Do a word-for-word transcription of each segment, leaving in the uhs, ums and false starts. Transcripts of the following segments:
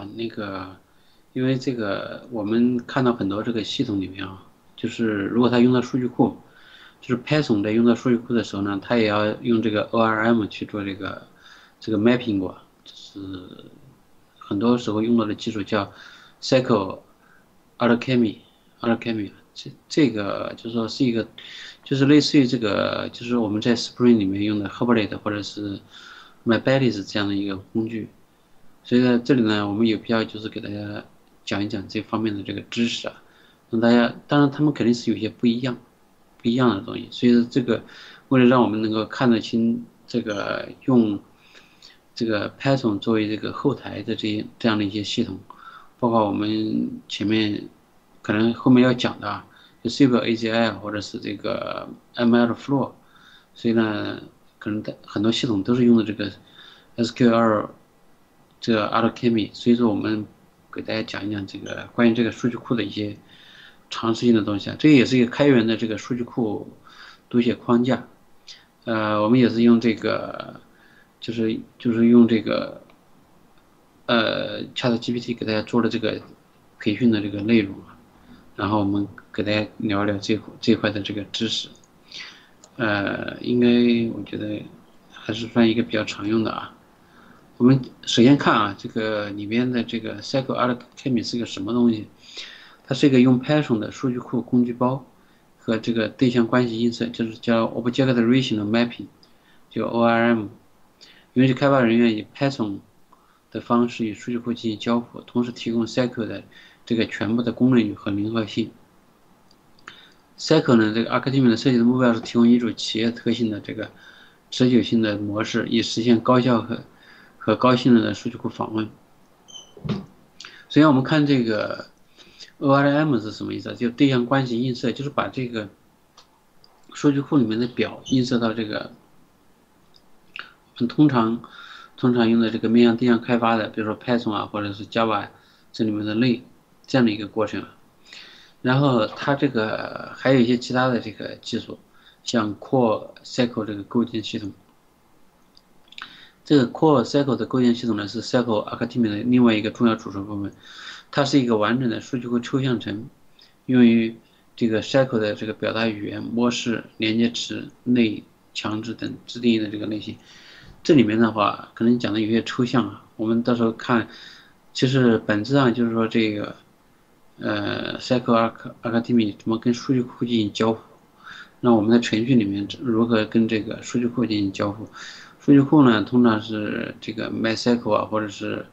啊，那个，因为这个我们看到很多这个系统里面啊，就是如果它用到数据库，就是 Python 在用到数据库的时候呢，它也要用这个 O R M 去做这个这个 mapping 过，就是很多时候用到的技术叫 Cycle Alchemy Alchemy，这这个就是说是一个，就是类似于这个，就是我们在 Spring 里面用的 Hibernate 或者是 MyBalis 这样的一个工具。所以在这里呢，我们有必要就是给大家讲一讲这方面的这个知识啊，让大家，当然他们肯定是有些不一样，不一样的东西。所以说这个为了让我们能够看得清这个用这个 Python 作为这个后台的这些这样的一些系统，包括我们前面可能后面要讲的啊，就 Civil A G I 或者是这个 M L Flow，所以呢，可能很多系统都是用的这个 S Q L。这个 Alchemy，所以说我们给大家讲一讲这个关于这个数据库的一些常识性的东西啊，这也是一个开源的这个数据库读写框架，呃，我们也是用这个，就是就是用这个呃 ChatGPT 给大家做了这个培训的这个内容啊，然后我们给大家聊聊这这块的这个知识，呃，应该我觉得还是算一个比较常用的啊。我们首先看啊，这个里面的这个 Cycle Alchemy 是个什么东西？它是一个用 Python 的数据库工具包和这个对象关系映射，就是叫 Object Relational Mapping，就 O R M。允许开发人员以 Python 的方式与数据库进行交互，同时提供 Cycle 的这个全部的功能和灵活性。Cycle 呢，这个 Alchemy 的设计的目标是提供一组企业特性的这个持久性的模式，以实现高效和和高性能的数据库访问。首先我们看这个 O R M 是什么意思啊？就对象关系映射，就是把这个数据库里面的表映射到这个我们通常通常用的这个面向对象开发的，比如说 Python 啊，或者是 Java 这里面的类这样的一个过程。然后它这个还有一些其他的这个技术，像 Core Cycle 这个构建系统。这个 Core Cycle 的构建系统呢，是 Cycle Alchemy 的另外一个重要组成部分。它是一个完整的数据库抽象层，用于这个 Cycle 的这个表达语言、模式、连接词、类、强制等自定义的这个类型。这里面的话，可能讲的有些抽象啊，我们到时候看，其实本质上就是说这个，呃，Cycle Alchemy 怎么跟数据库进行交互，那我们的程序里面如何跟这个数据库进行交互。数据库呢，通常是这个 MySQL 啊，或者是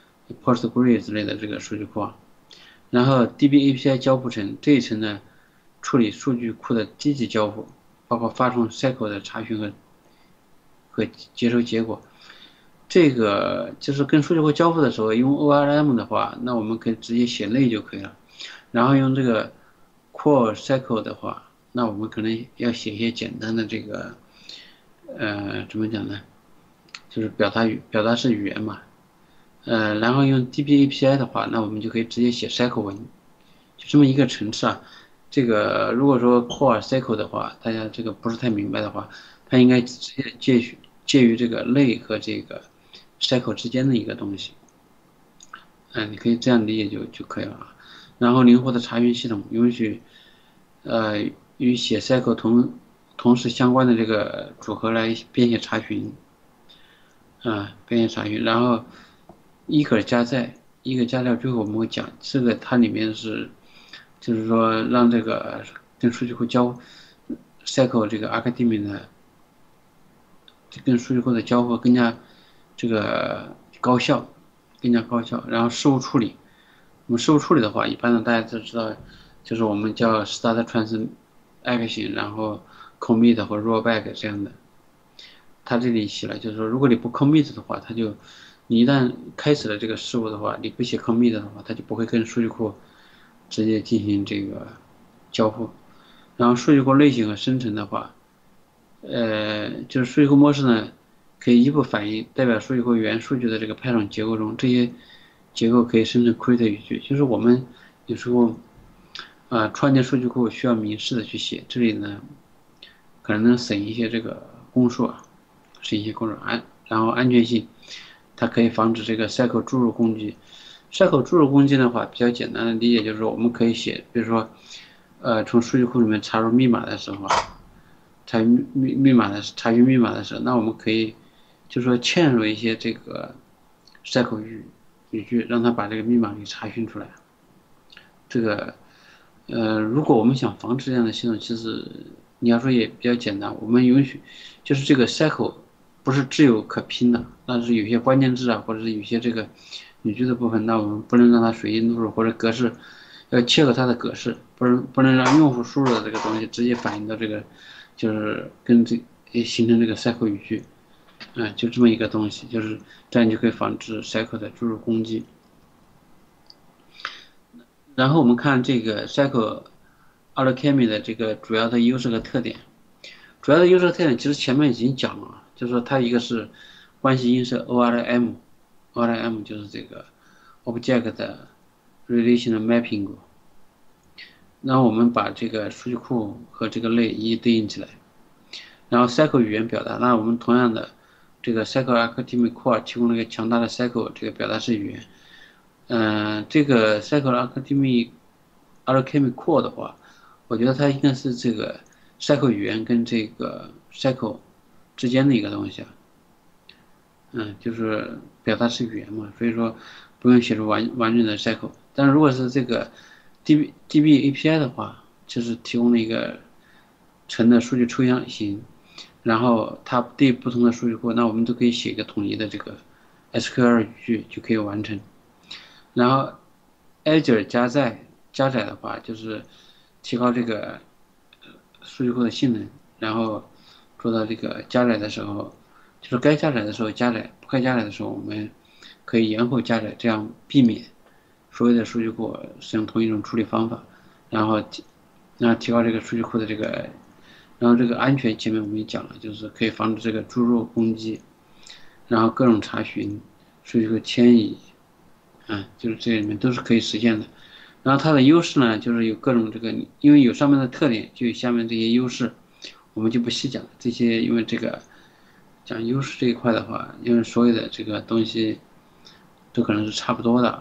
Postgre 之类的这个数据库啊。然后 D B A P I 交互层这一层呢，处理数据库的积极交互，包括发送 Cycle 的查询和和接收结果。这个就是跟数据库交互的时候，用 O R M 的话，那我们可以直接写类就可以了。然后用这个 Core Cycle 的话，那我们可能要写一些简单的这个。呃，怎么讲呢？就是表达语表达式语言嘛。呃，然后用 D B A P I 的话，那我们就可以直接写 Cycle 文，就这么一个层次啊。这个如果说 Core Cycle 的话，大家这个不是太明白的话，它应该直接介于介于这个类和这个 Cycle 之间的一个东西。嗯、呃，你可以这样理解就就可以了啊。然后灵活的查询系统允许，呃，与写 Cycle 同。同时相关的这个组合来编写查询，啊，编写查询，然后一个加载，一个加载，最后我们会讲这个它里面是，就是说让这个跟数据库交 Cycle 这个 Alchemy 的跟数据库的交互更加这个高效，更加高效。然后事务处理，我们事务处理的话，一般的大家都知道，就是我们叫 Start Transaction，然后commit 或 rollback 这样的，它这里写了，就是说，如果你不 commit 的话，它就，你一旦开始了这个事务的话，你不写 commit 的话，它就不会跟数据库直接进行这个交互。然后数据库类型和生成的话，呃，就是数据库模式呢，可以一步反映代表数据库原数据的这个 Python 结构中，这些结构可以生成 create 语句，就是我们有时候啊、呃、创建数据库需要明示的去写，这里呢。可能能省一些这个公数啊，省一些公数安，然后安全性，它可以防止这个 Cycle 注入工具 cycle 注入攻击的话，比较简单的理解就是我们可以写，比如说，呃，从数据库里面插入密码的时候，查密密密码的查询密码的时候，那我们可以就说嵌入一些这个 cycle 语语句，让它把这个密码给查询出来。这个，呃，如果我们想防止这样的系统，其实你要说也比较简单，我们允许就是这个 cycle 不是自由可拼的，但是有些关键字啊，或者是有些这个语句的部分，那我们不能让它随意录入或者格式，要切合它的格式，不能不能让用户输入的这个东西直接反映到这个，就是跟这形成这个 cycle 语句，嗯，就这么一个东西，就是这样就可以防止 cycle 的注入攻击。然后我们看这个 cycle Alchemy 的这个主要的优势和特点。主要的优势和特点其实前面已经讲了，就是说它一个是关系映射 O R M，O R M 就是这个 Object Relational Mapping。然后我们把这个数据库和这个类一一对应起来。然后 cycle 语言表达，那我们同样的这个 cycle Alchemy Core 提供了一个强大的 cycle 这个表达式语言。嗯、呃，这个 cycle Alchemy Alchemy Core 的话，我觉得它应该是这个 cycle 语言跟这个 cycle 之间的一个东西啊。嗯，就是表达式语言嘛，所以说不用写出完完整的 cycle。但是如果是这个 DB DB A P I 的话，就是提供了一个纯的数据抽象型，然后它对不同的数据库，那我们都可以写一个统一的这个 S Q L 语句就可以完成。然后 Azure 加载加载的话，就是提高这个数据库的性能，然后做到这个加载的时候，就是该加载的时候加载，不该加载的时候我们可以延后加载，这样避免所有的数据库使用同一种处理方法，然后提然后提高这个数据库的这个，然后这个安全前面我们也讲了，就是可以防止这个注入攻击，然后各种查询、数据库迁移。啊，就是这里面都是可以实现的。然后它的优势呢，就是有各种这个，因为有上面的特点，就有下面这些优势，我们就不细讲了。这些因为这个讲优势这一块的话，因为所有的这个东西都可能是差不多的。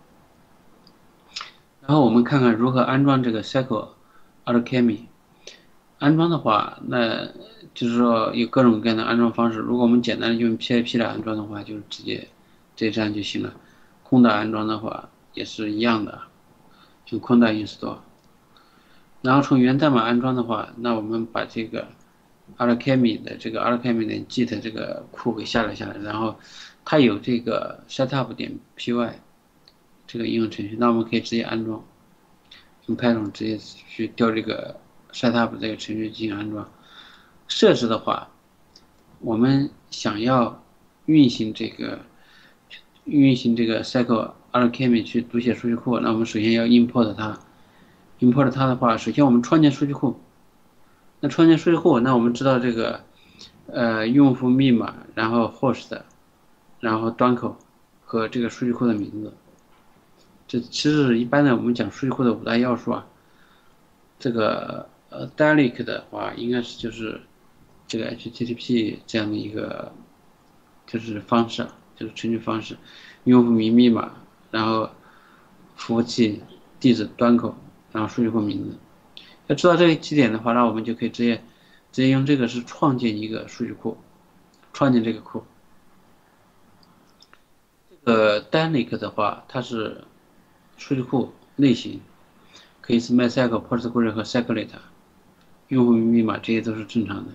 然后我们看看如何安装这个 cycle Alchemy。安装的话，那就是说有各种各样的安装方式。如果我们简单的用 P I P 来安装的话，就是直接直接这样就行了。空的安装的话也是一样的，用空的 install。然后从源代码安装的话，那我们把这个 Alchemy 的这个 Alchemy 的 Git 这个库给下载下来，然后它有这个 setup 点 py 这个应用程序，那我们可以直接安装，用 Python 直接去调这个 setup 这个程序进行安装。设置的话，我们想要运行这个。运行这个 cycle Alchemy 去读写数据库，那我们首先要 import 它。import 它的话，首先我们创建数据库。那创建数据库，那我们知道这个呃用户密码，然后 host， 然后端口和这个数据库的名字。这其实一般的我们讲数据库的五大要素啊。这个呃 Dalek 的话，应该是就是这个 H T T P 这样的一个就是方式。就是程序方式，用户名、密码，然后服务器地址、端口，然后数据库名字。要知道这几点的话，那我们就可以直接直接用这个是创建一个数据库，创建这个库。这个 Dynamic 的话，它是数据库类型，可以是 MySQL、PostgreSQL 和 Scikit， 用户名、密码这些都是正常的。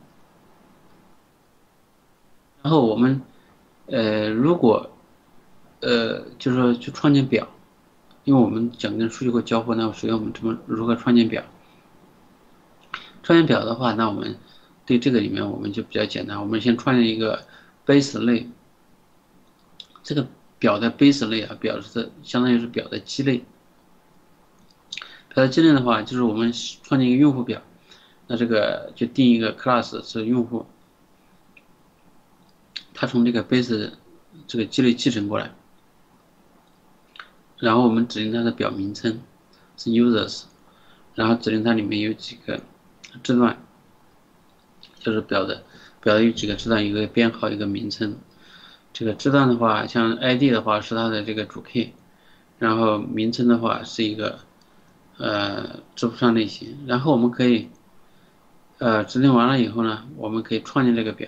然后我们。呃，如果呃，就是说去创建表，因为我们讲跟数据库交互，那首先我们怎么如何创建表？创建表的话，那我们对这个里面我们就比较简单，我们先创建一个 base 类。这个表的 base 类啊，表示相当于是表的基类。表的基类的话，就是我们创建一个用户表，那这个就定一个 class 是用户。它从这个 base 这个基类继承过来，然后我们指定它的表名称是 users， 然后指定它里面有几个字段，就是表的表的有几个字段，一个编号，一个名称。这个字段的话，像 I D 的话是它的这个主 key， 然后名称的话是一个呃支付上类型，然后我们可以呃指定完了以后呢，我们可以创建这个表。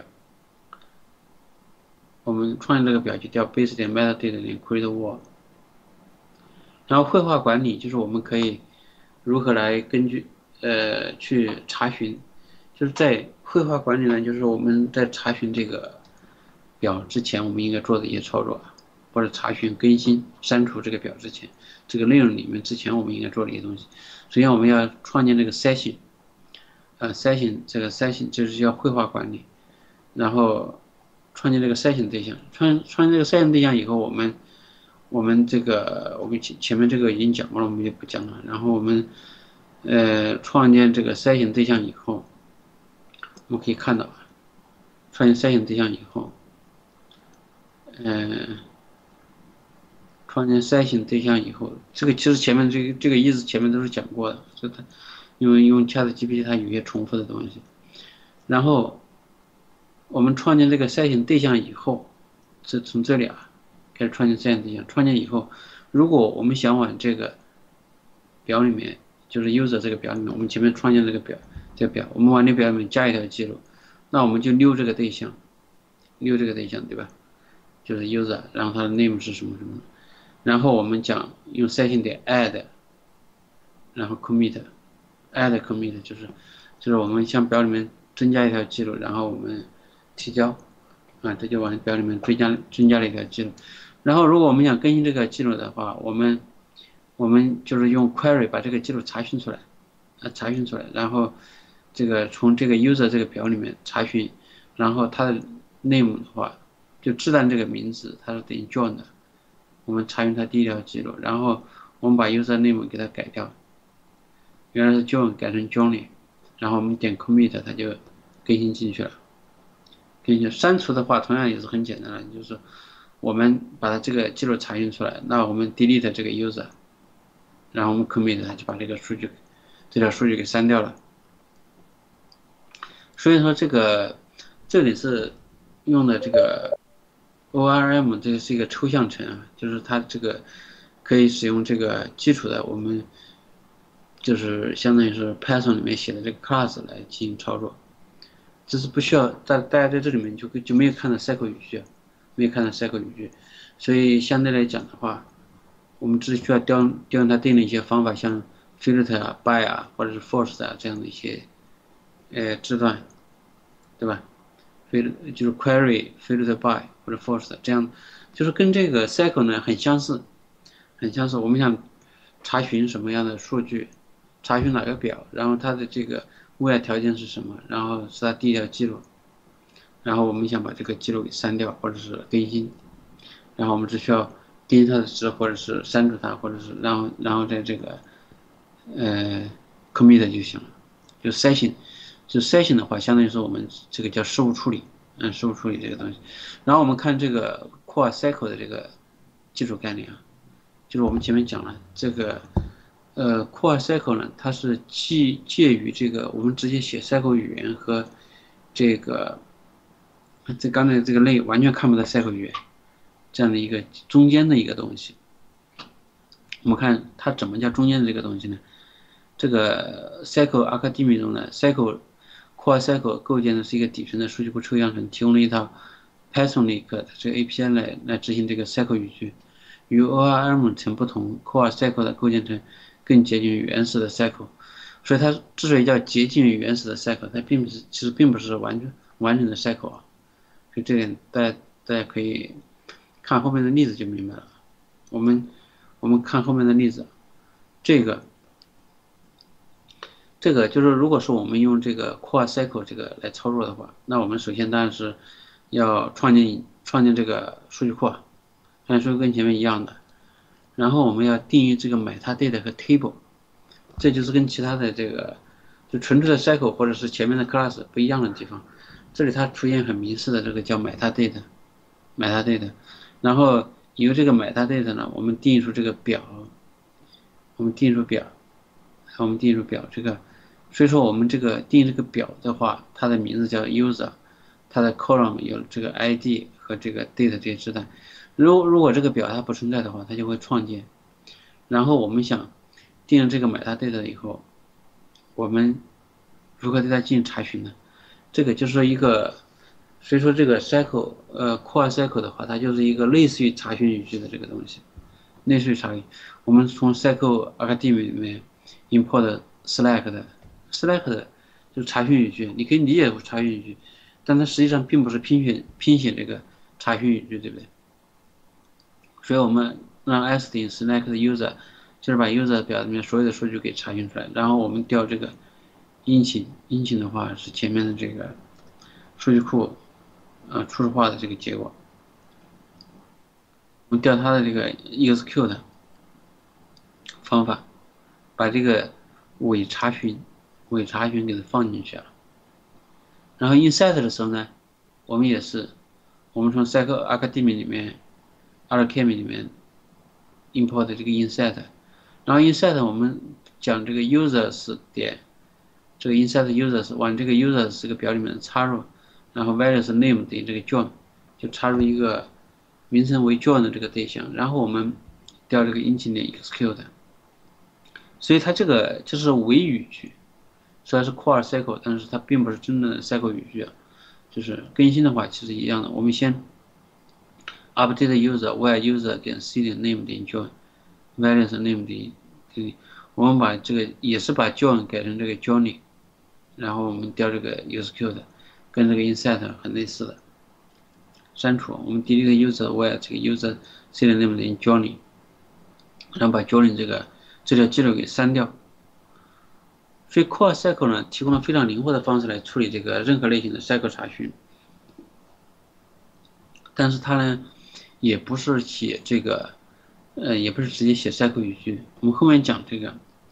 我们创建这个表就叫 base 点 metadata 点 create wall。然后绘画管理就是我们可以如何来根据呃去查询，就是在绘画管理呢，就是我们在查询这个表之前，我们应该做的一些操作，或者查询、更新、删除这个表之前，这个内容里面之前我们应该做的一些东西。首先我们要创建这个 session， 呃 session 这个 session 就是要绘画管理，然后创建这个筛选对象，创创建这个筛选对象以后，我们我们这个我们前前面这个已经讲过了，我们就不讲了。然后我们呃创建这个筛选对象以后，我们可以看到，创建筛选对象以后，嗯、呃，创建筛选对象以后，这个其实前面这个这个意思前面都是讲过的，所以它因为用 ChatGPT 它有些重复的东西。然后我们创建这个筛选对象以后，是从这里啊开始创建筛选对象。创建以后，如果我们想往这个表里面，就是 user 这个表里面，我们前面创建这个表，这个表，我们往这表里面加一条记录，那我们就溜这个对象，溜这个对象，对吧？就是 user，然后它的 name 是什么什么，然后我们讲用筛选点 add，然后 commit，add commit 就是就是我们向表里面增加一条记录，然后我们提交，啊，这就往表里面增加增加了一条记录。然后如果我们想更新这个记录的话，我们我们就是用 query 把这个记录查询出来，啊，查询出来，然后这个从这个 user 这个表里面查询，然后它的 name 的话，就自然这个名字它是等于 John 的，我们查询它第一条记录，然后我们把 user name 给它改掉，原来是 John 改成 Johnny，然后我们点 commit 它就更新进去了。更新删除的话，同样也是很简单的，就是我们把它这个记录查询出来，那我们 delete 这个 user， 然后我们 commit 它就把这个数据这条数据给删掉了。所以说这个这里是用的这个 O R M， 这个是一个抽象层啊，就是它这个可以使用这个基础的我们就是相当于是 Python 里面写的这个 class 来进行操作，这是不需要大大家在这里面就就没有看到 cycle 语句，没有看到 cycle 语句，所以相对来讲的话，我们只需要调调用它对应的一些方法，像 filter 啊、by 啊，或者是 force 啊这样的一些呃字段，对吧？就是 query filter by 或者 force 这样，就是跟这个 cycle 呢很相似，很相似。我们想查询什么样的数据，查询哪个表，然后它的这个外条件是什么，然后是它第一条记录，然后我们想把这个记录给删掉或者是更新，然后我们只需要更新它的值，或者是删除它，或者是然后然后在这个呃 commit 就行了，就筛选。就筛选的话，相当于是我们这个叫事务处理，嗯，事务处理这个东西。然后我们看这个 core cycle 的这个基础概念啊，就是我们前面讲了这个呃 core cycle 呢，它是既介于这个我们直接写 cycle 语言和这个这刚才这个类完全看不到 cycle 语言这样的一个中间的一个东西。我们看它怎么叫中间的这个东西呢？这个 Cycle Academy 中的 Cycle Core Cycle 构建的是一个底层的数据库抽象层，提供了一套 Python 的这个 A P I 来来执行这个 Cycle 语句。与 O R M 层不同 ，Core Cycle 的构建层更接近于原始的 Cycle， 所以它之所以叫接近于原始的 Cycle， 它并不是其实并不是完全完整的 Cycle 啊。所以这点大家大家可以看后面的例子就明白了。我们我们看后面的例子，这个。这个就是，如果说我们用这个 core cycle 这个来操作的话，那我们首先当然是要创建创建这个数据库，按说跟前面一样的，然后我们要定义这个 metadata 和 table， 这就是跟其他的这个就纯粹的 cycle 或者是前面的 class 不一样的地方。这里它出现很明示的这个叫 metadata， metadata， 然后由这个 metadata 呢，我们定义出这个表，我们定义出表。我们定义出表这个，所以说我们这个定义这个表的话，它的名字叫 user， 它的 column 有这个 I D 和这个 date 这些字段。如如果这个表它不存在的话，它就会创建。 然后我们想定这个 metadata 以后，我们如何对它进行查询呢？这个就是说一个，所以说这个 cycle 呃 core cycle 的话，它就是一个类似于查询语句的这个东西，类似于查询。我们从 cycle academy 里面 import Slack 的 Slack 的就是查询语句，你可以理解为查询语句，但它实际上并不是拼写拼写这个查询语句，对不对？所以我们让 s 顶 Slack 的 user 就是把 user 表里面所有的数据给查询出来，然后我们调这个引擎，引擎的话是前面的这个数据库呃初始化的这个结果，我们调它的这个 execute 方法，把这个伪查询伪查询给它放进去了。然后 insert 的时候呢，我们也是我们从 Cycle Academy 里面 Academy 里面 import 这个 insert， 然后 insert 我们讲这个 users 点这个 insert users 往这个 users 这个表里面插入，然后 values name 等于这个 John 就插入一个名称为 John 的这个对象，然后我们调这个引擎点 execute， 所以它这个就是伪语句，虽然是 core cycle， 但是它并不是真正的 cycle 语句，就是更新的话其实一样的，我们先 update user while user 点 c 点 name 点 John values name 点点，我们把这个也是把 John 改成这个 Johnny， 然后我们调这个 execute， 跟这个 insert 很类似的，删除，我们 delete user while 这个 user c 点 name 点 Johnny， 然后把 Johnny 这个这条记录给删掉。所以 core cycle 呢提供了非常灵活的方式来处理这个任何类型的 cycle 查询，但是它呢也不是写这个呃也不是直接写 cycle 语句，我们后面讲这个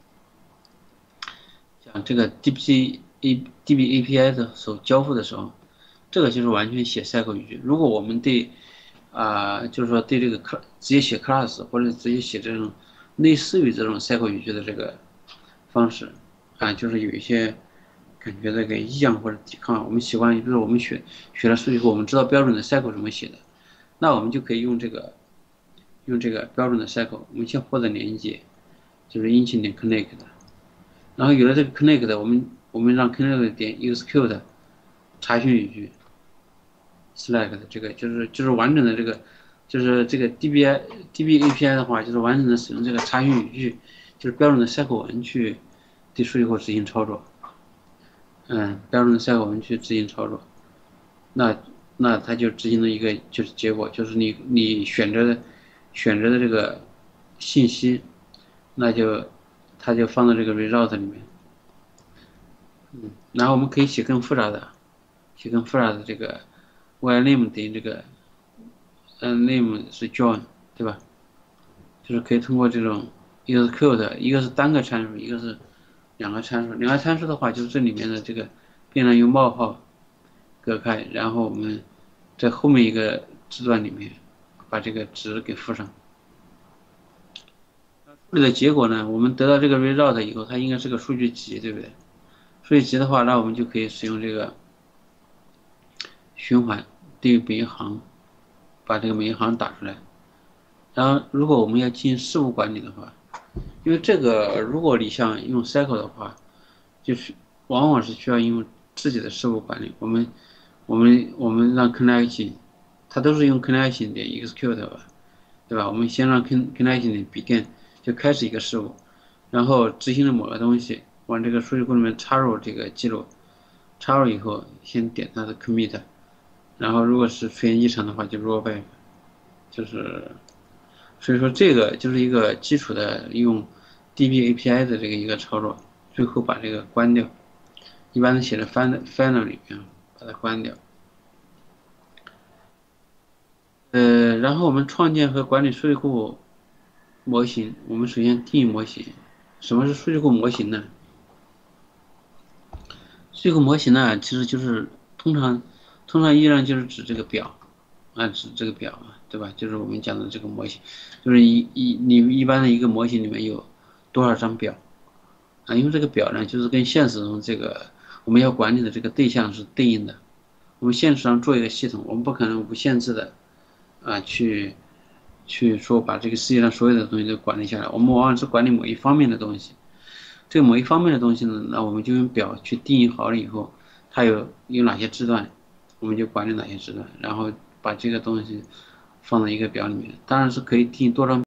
讲这个 D B C A D B A P I 的时候交付的时候，这个就是完全写 cycle 语句。如果我们对啊、呃、就是说对这个 class 直接写 class 或者直接写这种类似于这种 cycle 语句的这个方式啊，就是有一些感觉这个异样或者抵抗，我们习惯，比如我们学学了数据后，我们知道标准的 cycle 怎么写的，那我们就可以用这个用这个标准的 cycle， 我们先获得连接，就是引擎点 connect， 然后有了这个 connect， 我们我们让 connect 点 execute 查询语句 Slack 的这个就是就是完整的这个就是这个 D B I D B A P I 的话，就是完整的使用这个查询语句，就是标准的 cycle 文去对数据库执行操作，嗯，标准的 cycle 文去执行操作，那那它就执行了一个就是结果，就是你你选择的选择的这个信息，那就它就放到这个 result 里面，嗯，然后我们可以写更复杂的，写更复杂的这个 while name 等于这个，嗯 name 是 John， 对吧？就是可以通过这种 execute， 一个是单个参数，一个是两个参数。两个参数的话，就是这里面的这个变量用冒号隔开，然后我们在后面一个字段里面把这个值给附上。处理的结果呢，我们得到这个 result 以后，它应该是个数据集，对不对？数据集的话，那我们就可以使用这个循环对每一行把这个每一行打出来。然后，如果我们要进行事务管理的话，因为这个如果你想用 cycle 的话，就是往往是需要用自己的事务管理。我们我们我们让 connection， 它都是用 connection 点 execute 吧，对吧？我们先让 connection 点 begin 就开始一个事务，然后执行了某个东西，往这个数据库里面插入这个记录，插入以后先点它的 commit， 然后如果是出现异常的话就 rollback， 就是。所以说这个就是一个基础的用 D B A P I 的这个一个操作，最后把这个关掉，一般的写在 final 里面把它关掉。呃，然后我们创建和管理数据库模型，我们首先定义模型。什么是数据库模型呢？数据库模型呢，其实就是通常通常依然就是指这个表。啊，指这个表，对吧？就是我们讲的这个模型，就是一一你一般的一个模型里面有多少张表啊？因为这个表呢，就是跟现实中这个我们要管理的这个对象是对应的。我们现实上做一个系统，我们不可能无限制的啊去去说把这个世界上所有的东西都管理下来，我们往往是管理某一方面的东西。这个某一方面的东西呢，那我们就用表去定义好了以后，它有有哪些字段，我们就管理哪些字段，然后把这个东西放在一个表里面。当然是可以定多张